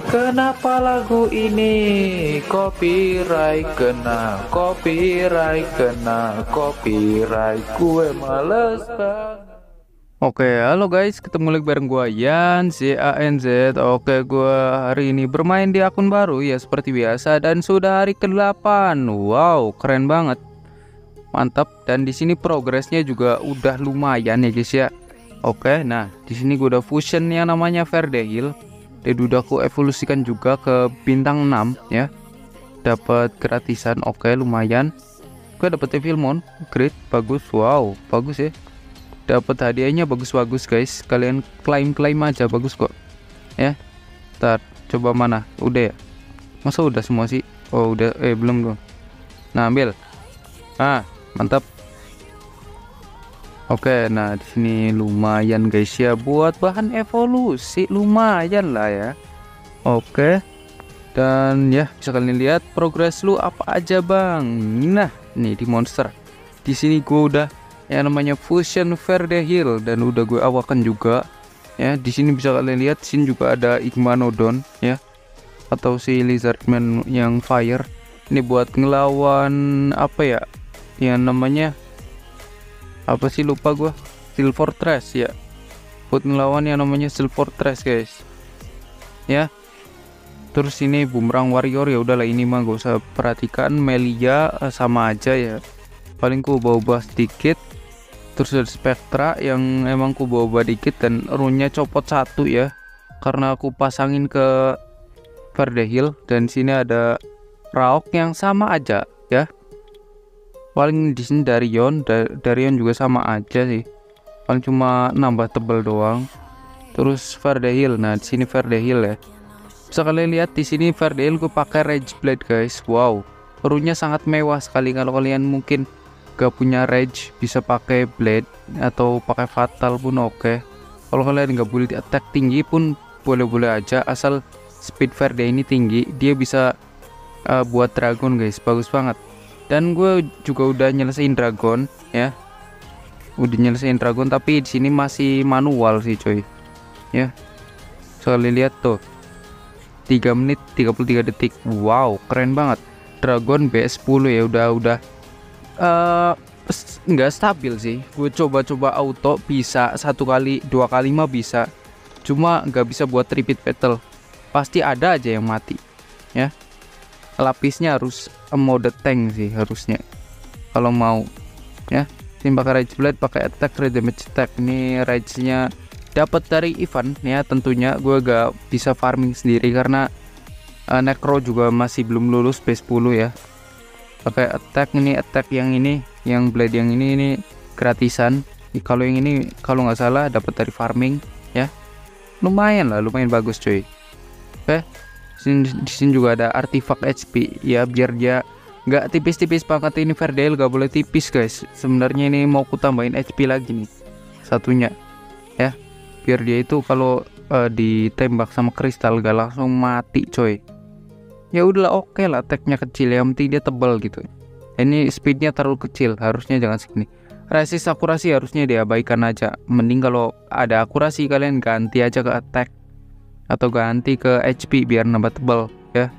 Kenapa lagu ini copyright kena, copyright, gue males banget. Oke, halo guys, ketemu lagi bareng gua Yan ZANZ. Oke, gua hari ini bermain di akun baru ya seperti biasa dan sudah hari ke-8. Wow, keren banget. Mantap, dan di sini progresnya juga udah lumayan ya guys ya. Oke, nah di sini gua udah fusion yang namanya Verde Hill. Dan udah aku evolusikan juga ke bintang 6 ya. Dapat gratisan, oke lumayan. Gue dapet Evilmon, great, bagus, wow, bagus ya. Dapat hadiahnya bagus-bagus guys. Kalian klaim aja, bagus kok. Ya. Ntar coba mana? Udah ya? Masa udah semua sih? Oh, udah belum dong. Nah, ambil. Ah, mantap. Oke, nah di sini lumayan guys ya buat bahan evolusi, lumayan lah ya. Oke. Dan ya, bisa kalian lihat progres lu apa aja, Bang. Nah, nih di monster. Di sini gua udah yang namanya Fusion Verde Hill dan udah gue awakan juga ya. Di sini bisa kalian lihat, sini juga ada Igmanodon ya, atau si Lizardman yang fire. Ini buat ngelawan apa ya, yang namanya apa sih, lupa gue, Steel Fortress ya, buat ngelawan yang namanya Steel Fortress guys ya. Terus ini Bumerang Warrior, ya udahlah ini mah gak usah perhatikan. Melia sama aja ya, paling ku ubah sedikit. Terus ada Spectra yang emang ku bawa dikit dan runnya copot satu ya, karena aku pasangin ke Verde Hill. Dan sini ada Raok yang sama aja ya. Paling di sini Darion juga sama aja sih, paling cuma nambah tebel doang. Terus Verde Hill, nah di sini Verde Hill ya. Bisa kalian lihat di sini Verde Hill gue pakai Rage Blade guys. Wow, runnya sangat mewah sekali. Kalau kalian mungkin gak punya rage, bisa pakai blade atau pakai fatal pun oke. Kalau kalian gak boleh di attack tinggi pun boleh-boleh aja, asal speed Verde ini tinggi. Dia bisa buat dragon guys, bagus banget. Dan gue juga udah nyelesain dragon ya, tapi di sini masih manual sih coy ya. So kalian lihat tuh, 3 menit 33 detik. Wow, keren banget. Dragon BS10 ya, udah nggak stabil sih. Gue coba auto bisa 1 kali 2 kali mah bisa, cuma nggak bisa buat repeat battle, pasti ada aja yang mati ya. Lapisnya harus mode tank sih harusnya kalau mau ya. Ini pakai Rage Blade, pakai attack, damage attack. Ini rage nya dapat dari event ya tentunya. Gue gak bisa farming sendiri karena Necro juga masih belum lulus B10 ya. Pakai attack, ini attack yang ini, yang blade yang ini gratisan. Kalau yang ini kalau nggak salah dapat dari farming ya. Lumayan lah, lumayan bagus cuy. Oke, di sini juga ada artifak HP ya, biar dia nggak tipis-tipis banget. Ini Verde Hill gak boleh tipis guys. Sebenarnya ini mau ku tambahin HP lagi nih satunya ya, biar dia itu kalau ditembak sama kristal gak langsung mati coy. Ya udahlah, oke lah, attack-nya kecil, yang penting dia tebal gitu. Ini speednya terlalu kecil, harusnya jangan segini. Resist akurasi harusnya diabaikan aja. Mending kalau ada akurasi kalian ganti aja ke attack atau ganti ke HP biar nambah tebal ya.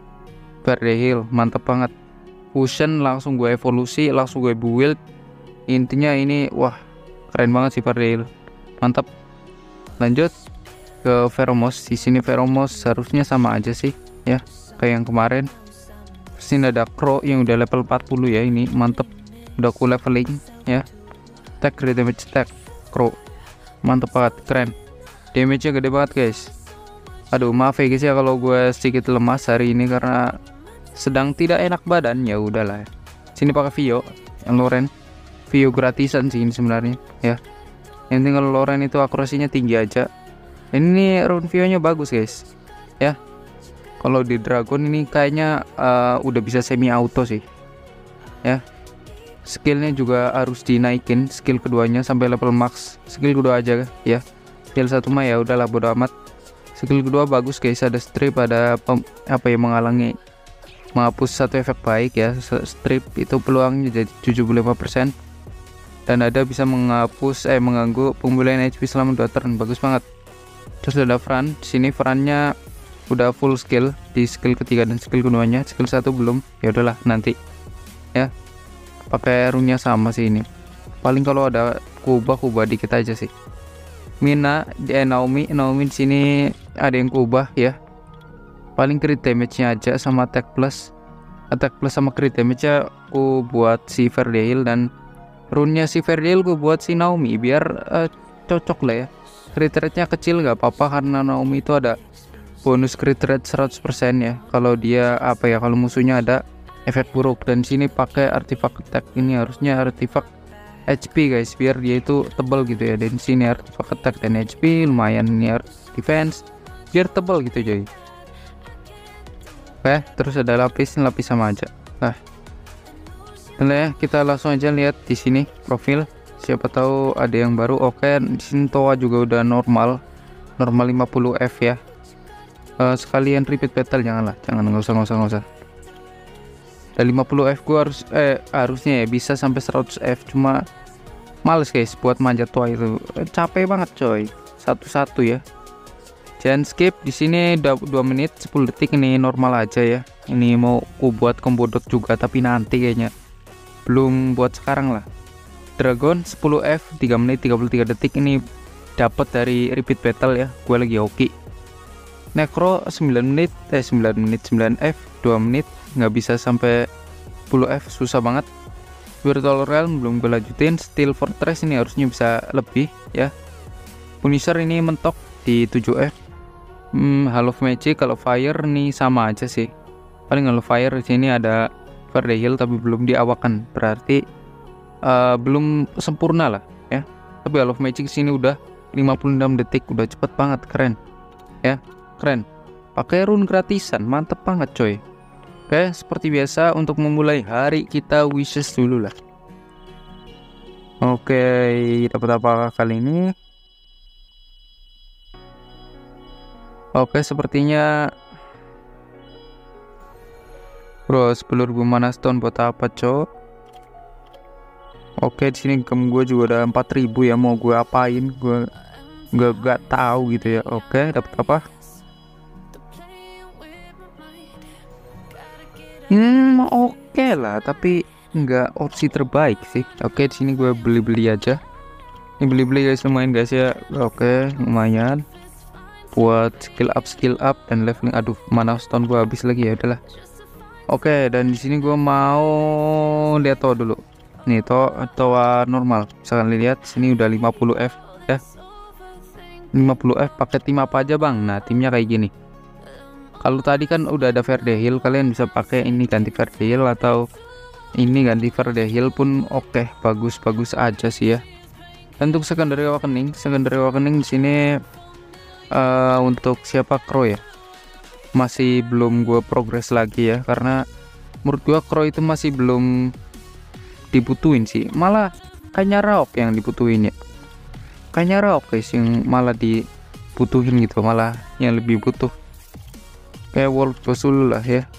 Verde Hill mantap banget. Fusion langsung gue evolusi, langsung gue build. Intinya ini wah keren banget sih Verde Hill, mantap. Lanjut ke Veromos. Di sini Veromos harusnya sama aja sih ya kayak yang kemarin. Terus ini ada Crow yang udah level 40 ya, ini mantep, udah aku leveling ya. Attack, damage attack Crow mantep banget, keren. Damage nya gede banget guys. Aduh maaf ya guys ya kalau gue sedikit lemas hari ini karena sedang tidak enak badan, ya udahlah. Sini pakai Vio yang Loren, Vio gratisan sih ini sebenarnya ya. Yang tinggal Loren itu akurasinya tinggi aja. Ini rune Vio nya bagus guys ya. Kalau di Dragon ini kayaknya udah bisa semi auto sih ya. Skillnya juga harus dinaikin, skill keduanya sampai level max. Skill kedua aja ya, skill satu mah ya udahlah bodo amat. Skill kedua bagus guys, ada strip, ada apa yang menghapus satu efek baik ya. Strip itu peluangnya jadi 75%, dan ada bisa mengganggu pemulihan HP selama 2 turn, bagus banget. Terus ada Fran, di sini Frannya udah full skill di skill ketiga dan skill keduanya. Skill 1 belum, ya udahlah nanti ya, pakai runnya sama sih ini. Paling kalau ada kubah dikit aja sih. Naomi di sini ada yang kubah ya, paling crit damage-nya aja sama attack plus sama crit damage-nya aku buat si Verdeil, dan runnya si Verdeil gue buat si Naomi biar cocok lah ya. Crit rate-nya kecil nggak apa-apa karena Naomi itu ada bonus crit rate 100% ya kalau dia kalau musuhnya ada efek buruk. Dan sini pakai artifact attack, ini harusnya artifact HP guys biar dia itu tebal gitu ya. Dan sini artifact attack dan HP lumayan, ini defense biar tebal gitu jadi. Oke, terus ada lapis sama aja. Nah, ya kita langsung aja lihat di sini profil, siapa tahu ada yang baru. Oke, di sini Toa juga udah normal 50 F ya. Sekalian repeat battle, jangan nggak usah. Dan 50 F gua harusnya ya bisa sampai 100 F, cuma males guys buat manjat Toa itu, capek banget coy. Satu-satu ya. Jangan skip di sini 2 menit 10 detik, ini normal aja ya. Ini mau ku buat combo dot juga tapi nanti kayaknya, belum buat sekarang lah. Dragon 10 F 3 menit 33 detik, ini dapat dari repeat battle ya, gue lagi hoki. Necro 9 menit 9 F 2 menit, nggak bisa sampai 10 F, susah banget. Virtual Realm belum gue lanjutin. Steel Fortress ini harusnya bisa lebih ya. Punisher ini mentok di 7 F. Halo Magic, kalau Fire nih sama aja sih. Paling kalau Fire di sini ada Verdeil tapi belum diawakan, berarti belum sempurna lah ya. Tapi Halo Magic sini udah 56 detik, udah cepet banget, keren ya, keren. Pakai rune gratisan, mantep banget coy. Oke, seperti biasa untuk memulai hari kita wishes dulu lah. Oke, dapat apa kali ini? Oke, sepertinya bro 10.000 mana stone buat apa cok? Oke, di sini gem gue juga ada 4.000 ya, mau gue apain? Gue nggak tahu gitu ya. Oke, dapat apa? Oke lah, tapi nggak opsi terbaik sih. Oke, di sini gue beli aja. Ini beli guys, lumayan guys ya. Oke, lumayan buat skill up dan leveling. Aduh, mana stone gue habis lagi, ya udahlah. Oke, dan di sini gue mau lihat Toa dulu. Nih Toa normal. Misalkan lihat sini udah 50 F ya. 50 F pakai tim apa aja bang? Nah, timnya kayak gini. Kalau tadi kan udah ada Verdeil, kalian bisa pakai ini ganti Verdeil, atau ini ganti Verdeil pun oke, bagus aja sih ya. Dan untuk secondary awakening di sini untuk siapa Crow ya, masih belum gue progres lagi ya, karena menurut gue Crow itu masih belum dibutuhin sih, malah kayaknya Raok yang dibutuhin ya, kayaknya Raok guys yang malah dibutuhin gitu, malah yang lebih butuh kayak World Boss dulu lah ya.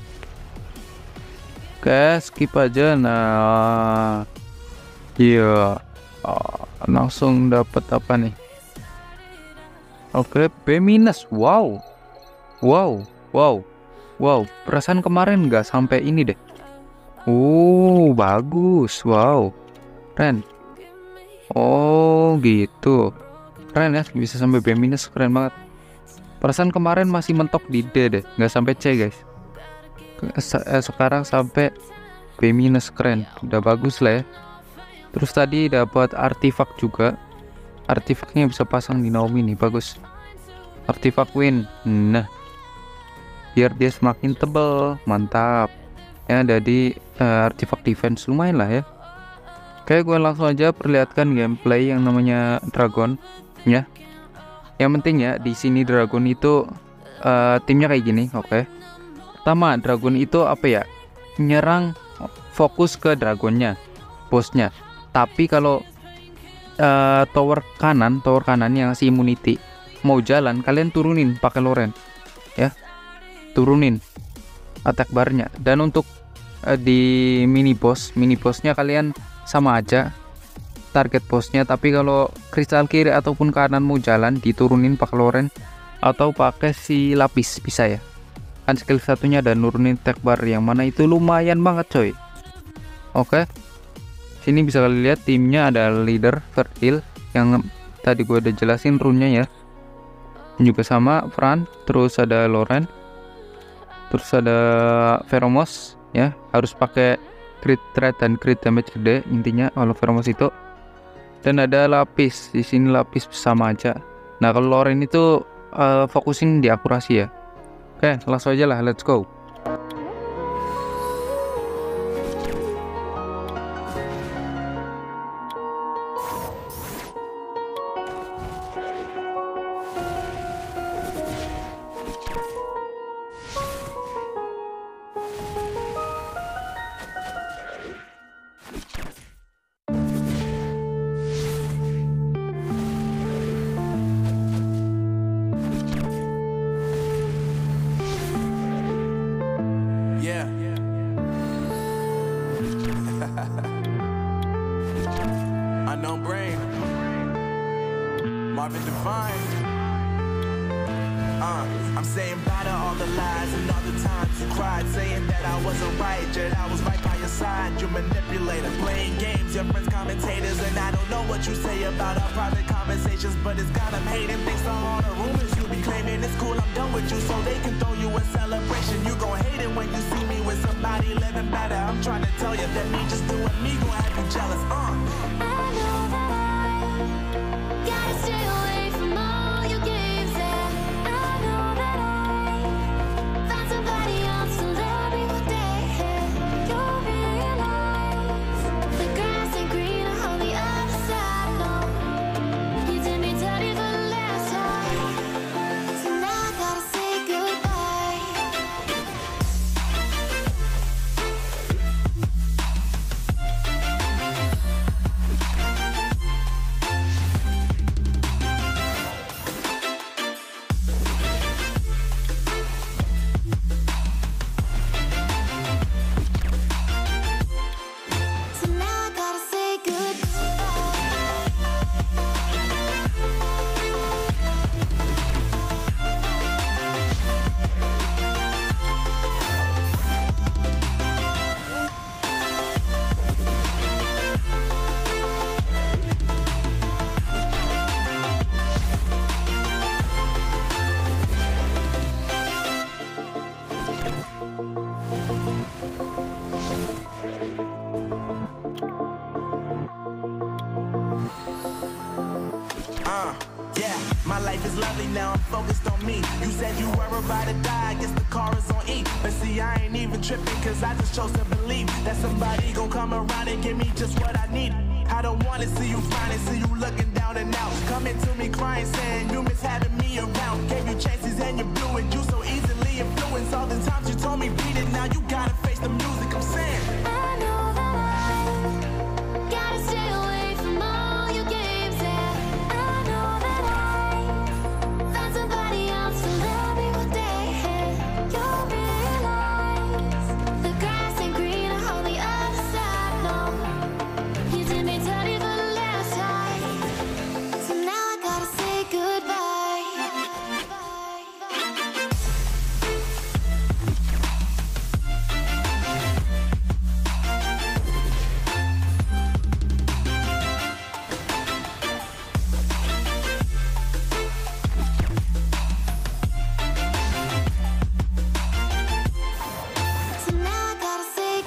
Oke, skip aja. Nah iya, langsung dapat apa nih? Oke, B-. Wow, perasaan kemarin nggak sampai ini deh. Bagus. Wow, keren. Oh gitu, keren ya, bisa sampai B-, keren banget. Perasaan kemarin masih mentok di D deh, nggak sampai C guys. Sekarang sampai B-, keren, udah bagus lah ya. Terus tadi dapat artifak juga. Artifaknya bisa pasang di Naomi nih, bagus. Artifak win, nah biar dia semakin tebal, mantap ya. Jadi artifak defense lumayan lah ya. Oke, gue langsung aja perlihatkan gameplay yang namanya Dragon ya. Yang penting ya di sini Dragon itu timnya kayak gini. Oke, pertama Dragon itu apa ya, nyerang fokus ke Dragonnya, bosnya. Tapi kalau tower kanan yang si immunity mau jalan, kalian turunin pakai Loren ya, turunin attack barnya. Dan untuk di mini bossnya kalian sama aja target bosnya, tapi kalau kristal kiri ataupun kanan mau jalan, diturunin pakai Loren atau pakai si lapis bisa ya. Kan skill satunya ada nurunin attack bar, yang mana itu lumayan banget coy. Oke, sini bisa kalian lihat timnya ada leader Vertil yang tadi gue udah jelasin runnya ya, juga sama Fran, terus ada Loren, terus ada Veromos ya, harus pakai crit rate dan crit damage gede intinya kalau Veromos itu. Dan ada lapis, di sini lapis sama aja. Nah kalau Loren itu fokusin di akurasi ya. Oke, langsung aja lah, let's go. Unknown brain, Marvin Divine. I'm saying bye to all the lies and all the times you cried, saying that I wasn't right, yet I was right by your side. You manipulator, playing games, your friends commentators, and I don't know what you say about our private conversations, but it's got them hating. Thanks to all the rumors you be claiming, it's cool, I'm done with you, so they can throw you a celebration. You gon' hate it when you see me with somebody living better. I'm trying to tell you that me just doing me gon' have you jealous. Gotta stay away from all your games, and I know that I found somebody else to love me one day. You'll realize the grass ain't greener on the other side. No, you did me dirty for the last time, so now I gotta say goodbye. So now I gotta say Yeah, my life is lovely now, I'm focused on me. You said you were about to die, I guess the car is on E. But see, I ain't even tripping, cause I just chose to believe that somebody gon' come around and give me just what I need. I don't wanna see you fine and see you looking down and out, coming to me crying, saying you miss having me around. Gave you chances and you blew it, you so easily influenced. All the times you told me beat it, now you gotta face the music. I'm saying I know that I gotta stay away from all your games, and I know that I found somebody else to love me one day. You'll realize the grass ain't greener on the other side. No, you did me dirty for the last time, so now I gotta say goodbye. So now I gotta say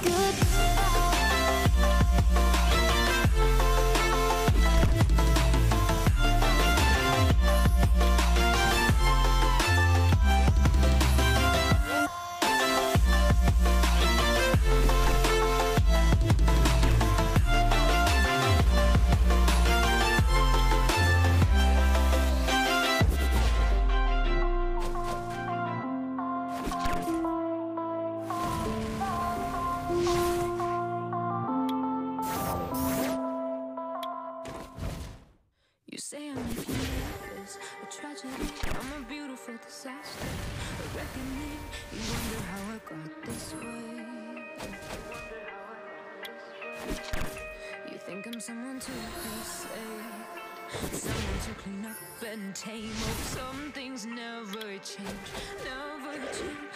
You say I'm making is a tragedy, I'm a beautiful disaster, a reckoning. You wonder how I got this way. You think I'm someone to replace, Someone to clean up and tame. Oh, some things never change, never change.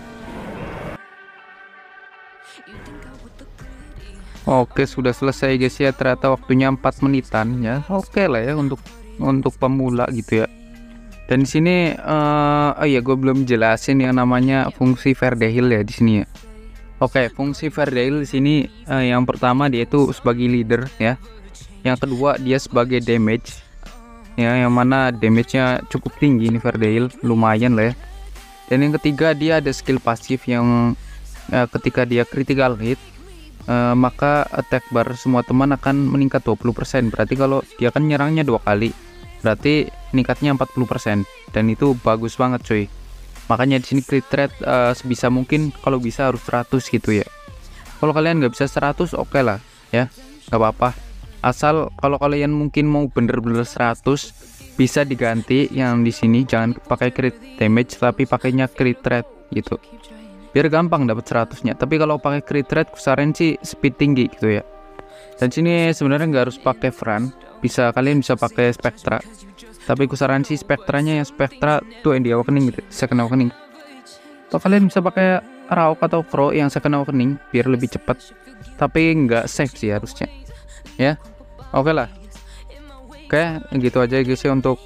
You think I would look pretty? Oke, sudah selesai guys ya. Ternyata waktunya 4 menitan ya. Oke lah ya untuk pemula gitu ya. Dan di sini oh iya, gue belum jelasin yang namanya fungsi Verdehil ya di sini ya. Oke, fungsi Verdehil di sini yang pertama dia itu sebagai leader ya. Yang kedua dia sebagai damage ya, yang mana damage-nya cukup tinggi ini Verdehil, lumayan lah ya. Dan yang ketiga dia ada skill pasif yang ketika dia critical hit maka attack bar semua teman akan meningkat 20%. Berarti kalau dia kan nyerangnya 2 kali, berarti meningkatnya 40%, dan itu bagus banget cuy. Makanya di sini crit rate sebisa mungkin kalau bisa harus 100 gitu ya. Kalau kalian nggak bisa 100 oke lah ya, nggak apa-apa. Asal kalau kalian mungkin mau bener-bener 100 bisa diganti yang di sini, jangan pakai crit damage tapi pakainya crit rate gitu. Biar gampang dapat 100-nya. Tapi kalau pakai crit rate kusaran sih speed tinggi gitu ya. Dan sini sebenarnya nggak harus pakai Fran, kalian bisa pakai Spectra. Tapi kusaran sih Spectranya yang Spectra tuh yang di awakening gitu, second awakening. Atau kalian bisa pakai Rauk atau Crow yang second awakening biar lebih cepat. Tapi nggak safe sih harusnya. Ya, oke lah. Oke, gitu aja guys ya untuk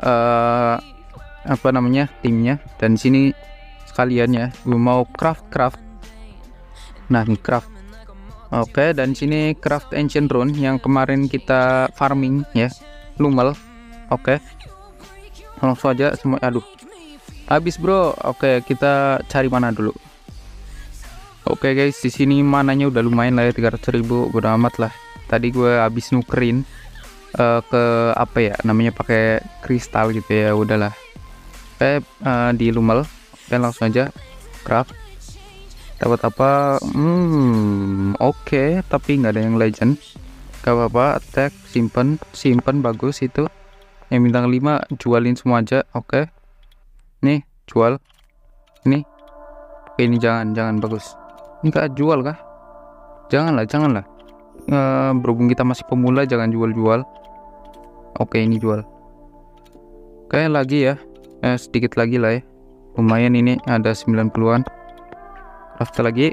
apa namanya timnya. Dan di sini sekalian ya, gue mau craft. Nah, ini craft. Oke, dan sini craft ancient rune yang kemarin kita farming ya, Lumel. Oke, langsung aja semua. Aduh, habis bro. Oke, kita cari mana dulu. Oke guys, di sini mananya udah lumayan lah ya, 300.000. Bodo amat lah. Tadi gue habis nukerin ke apa ya namanya, pakai kristal gitu ya. Udahlah. Oke, di Lumel. Oke, langsung aja craft. Dapat apa? Oke, tapi nggak ada yang legend. Gak apa-apa, attack, simpen bagus itu. Yang bintang 5 jualin semua aja. Oke. Nih, jual. Ini. Oke, ini jangan bagus. Ini gak jual kah? Janganlah. Berhubung kita masih pemula, jangan jual. Oke, ini jual. Oke, lagi ya. Sedikit lagi lah ya. Lumayan ini ada 90-an. Craft lagi.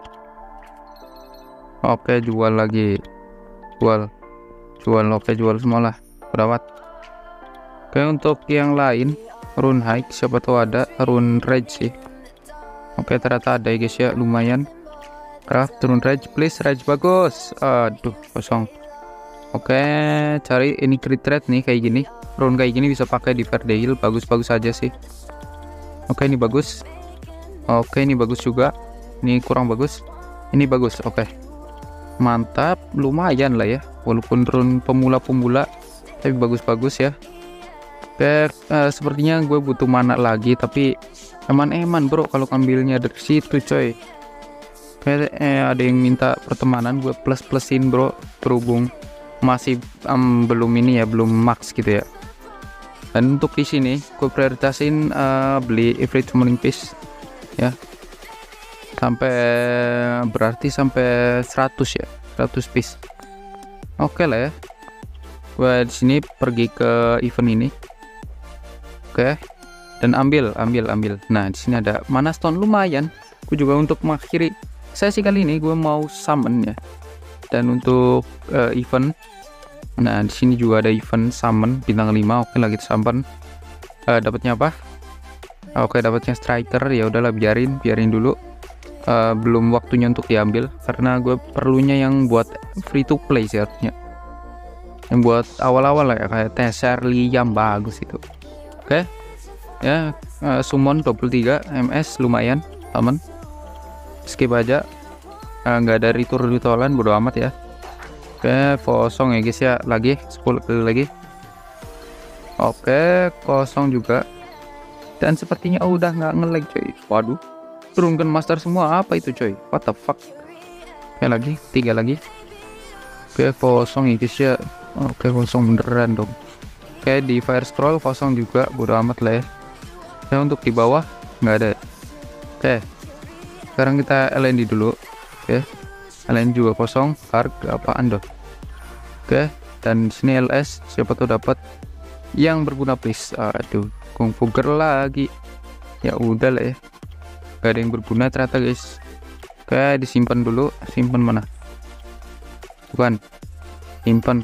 Oke, jual lagi. Jual. Oke, jual semua lah. Berawat. Oke, untuk yang lain rune hike siapa tahu ada, rune rage sih. Oke, ternyata ada ya guys ya, lumayan. Craft rune rage, please rage bagus. Aduh, kosong. Oke, cari ini crit rate nih kayak gini. Rune kayak gini bisa pakai di Verdehil, bagus aja sih. Oke, ini bagus. Oke, ini bagus juga. Ini kurang bagus. Ini bagus. Oke. Mantap, lumayan lah ya. Walaupun rune pemula tapi bagus ya. Oke, sepertinya gue butuh mana lagi, tapi eman bro kalau ngambilnya dari situ coy. Oke, ada yang minta pertemanan, gue plusin bro, berhubung masih belum ini ya, belum max gitu ya. Dan untuk di sini gue prioritasin beli Ifrit Summoning Piece ya, berarti sampai 100 ya, 100 piece. Oke lah ya. Gue di sini pergi ke event ini. Oke, dan ambil. Nah, di sini ada mana stone lumayan. Gue juga untuk mengakhiri sesi kali ini gue mau summon ya. Dan untuk event, nah di sini juga ada event summon bintang 5. Oke, lagi summon. Dapatnya apa? Oke, dapatnya striker. Ya udahlah, biarin dulu. Belum waktunya untuk diambil karena gue perlunya yang buat free to play sih harusnya. Yang buat awal-awal lah ya, kayak Tesser, Liam, bagus itu. Oke, ya, summon 23 MS lumayan, aman. Skip aja, nggak ada ritualan, bodo amat ya. Oke, kosong ya guys ya, lagi 10 kali lagi. Oke, kosong juga. Dan sepertinya udah nggak nge-lag coy. Waduh, turunkan master semua, apa itu coy? What the fuck? Oke, lagi 3 lagi. Oke, kosong ya guys ya. Oke, kosong beneran dong. Oke, di fire scroll kosong juga, bodo amat lah ya. Ya, untuk di bawah nggak ada. Oke, sekarang kita LND dulu. Oke, LND juga kosong. Karg apaan dong? Oke, Dan di sini LS, siapa tuh dapat yang berguna please. Aduh, Kung Fu Girl lagi. Ya udah lah ya. Gak ada yang berguna ternyata guys. Oke, disimpan dulu. Simpan mana? Bukan. Simpan.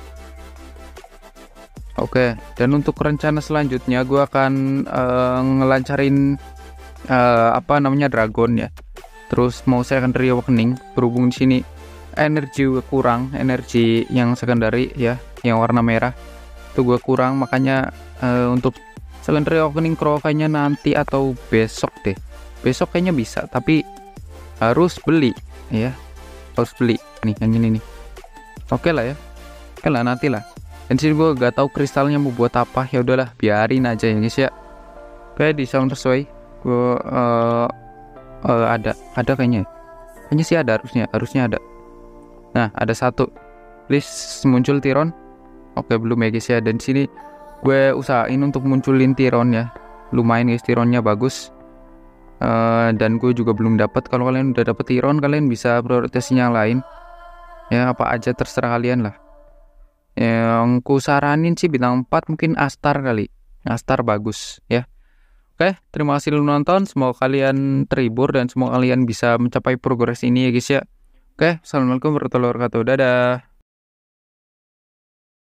Oke, dan untuk rencana selanjutnya gue akan ngelancarin apa namanya dragon ya. Terus mau secondary awakening, berhubung di sini energi gue kurang, energi yang secondary ya, yang warna merah itu gue kurang, makanya untuk secondary awakening crow kayaknya nanti atau besok deh. Besok kayaknya bisa, tapi harus beli ya, harus beli nih yang ini nih. Oke lah ya, oke lah nanti lah. Dan sini gue gak tahu kristalnya mau buat apa, ya udahlah biarin aja ya guys ya. Oke, di sound sesuai gue ada kayaknya sih ada, harusnya ada. Nah, ada satu. Please muncul Tiron. Oke, belum ya guys ya. Dan sini gue usahain untuk munculin Tiron ya. Lumayan guys, Tironnya bagus. Dan gue juga belum dapat. Kalau kalian udah dapet Tiron, kalian bisa prioritasnya yang lain. Ya, apa aja terserah kalian lah. Yang ku saranin sih bintang 4 mungkin Astar kali. Astar bagus ya. Oke, terima kasih udah nonton. Semoga kalian terhibur dan semoga kalian bisa mencapai progres ini ya guys ya. Oke, assalamualaikum warahmatullahi wabarakatuh. Dadah.